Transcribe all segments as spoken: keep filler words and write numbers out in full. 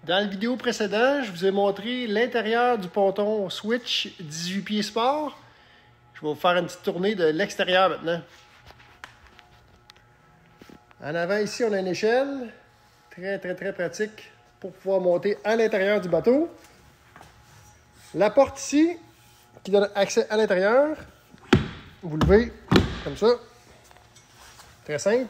Dans la vidéo précédente, je vous ai montré l'intérieur du ponton Switch dix-huit pieds sport. Je vais vous faire une petite tournée de l'extérieur maintenant. En avant ici, on a une échelle. Très, très, très pratique pour pouvoir monter à l'intérieur du bateau. La porte ici, qui donne accès à l'intérieur. Vous levez comme ça. Très simple.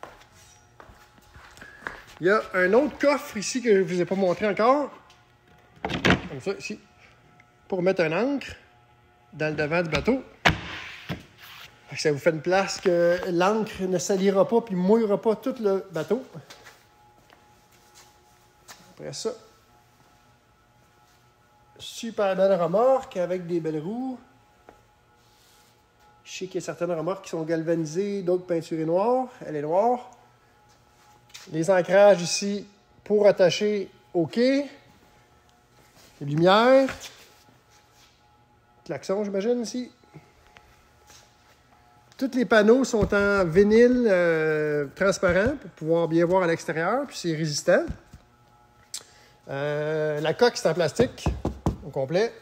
Il y a un autre coffre ici que je ne vous ai pas montré encore. Comme ça, ici. Pour mettre un ancre dans le devant du bateau. Ça vous fait une place que l'ancre ne salira pas et ne mouillera pas tout le bateau. Après ça, super belle remorque avec des belles roues. Je sais qu'il y a certaines remorques qui sont galvanisées, d'autres peinturées noires. Elle est noire. Les ancrages ici pour attacher au quai. Les lumières. Klaxon, j'imagine, ici. Tous les panneaux sont en vinyle euh, transparent pour pouvoir bien voir à l'extérieur, puis c'est résistant. Euh, la coque, c'est en plastique au complet.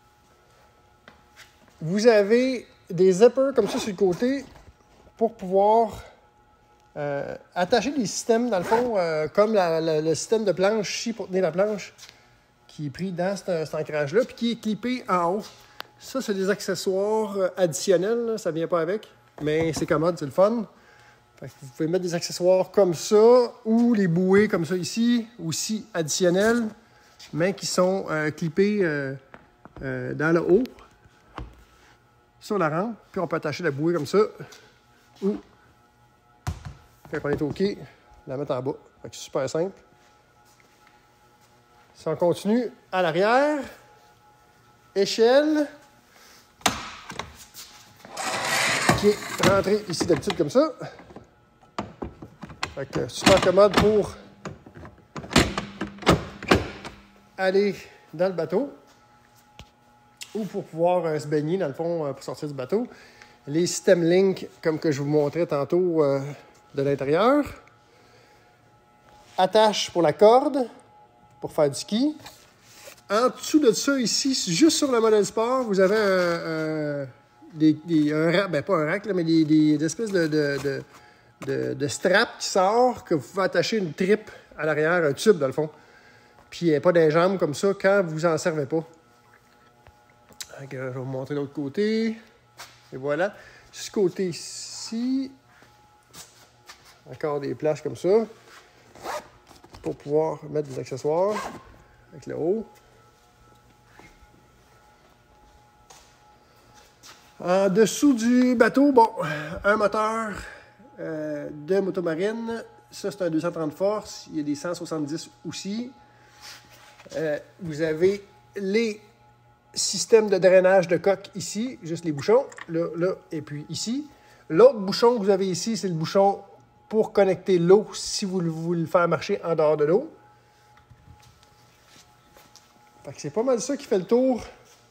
Vous avez des zippers comme ça sur le côté pour pouvoir euh, attacher des systèmes, dans le fond, euh, comme la, la, le système de planche ici pour tenir la planche qui est pris dans cet, cet ancrage-là, puis qui est clippé en haut. Ça, c'est des accessoires additionnels, là, ça ne vient pas avec, mais c'est commode, c'est le fun. Fait que vous pouvez mettre des accessoires comme ça, ou les bouées comme ça ici, aussi additionnels, mais qui sont euh, clippés euh, euh, dans le haut, sur la rampe. Puis on peut attacher la bouée comme ça, ou quand on est au quai, la mettre en bas. Fait que c'est super simple. Si on continue à l'arrière, échelle, qui est rentrée ici d'habitude comme ça. Fait que super commode pour aller dans le bateau ou pour pouvoir euh, se baigner, dans le fond, euh, pour sortir du bateau. Les systèmes Link, comme que je vous montrais tantôt euh, de l'intérieur. Attache pour la corde, pour faire du ski. En dessous de ça, ici, juste sur le modèle sport, vous avez un, un, des, des, un rack, ben pas un rack, là, mais des, des, des espèces de, de, de, de, de strap qui sort, que vous pouvez attacher une tripe à l'arrière, un tube dans le fond. Puis il n'y a pas des jambes comme ça quand vous en servez pas. Donc, je vais vous montrer l'autre côté. Et voilà. Ce côté-ci, encore des plages comme ça, pour pouvoir mettre des accessoires avec le haut. En dessous du bateau, bon, un moteur euh, de motomarine. Ça, c'est un deux cent trente forces. Il y a des cent soixante-dix aussi. Euh, vous avez les systèmes de drainage de coque ici, juste les bouchons, là, là, et puis ici. L'autre bouchon que vous avez ici, c'est le bouchon pour connecter l'eau si vous voulez le faire marcher en dehors de l'eau. Fait que c'est pas mal ça qui fait le tour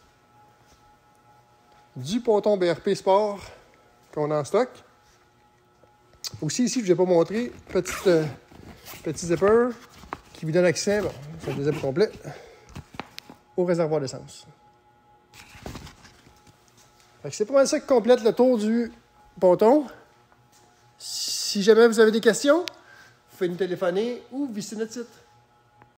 du ponton B R P Sport qu'on a en stock. Aussi, ici, je ne vous ai pas montré, petit, euh, petit zipper qui vous donne accès, bon, c'est le zipper complet, au réservoir d'essence. Fait que c'est pas mal ça qui complète le tour du ponton. Si jamais vous avez des questions, vous pouvez nous téléphoner ou visiter notre site.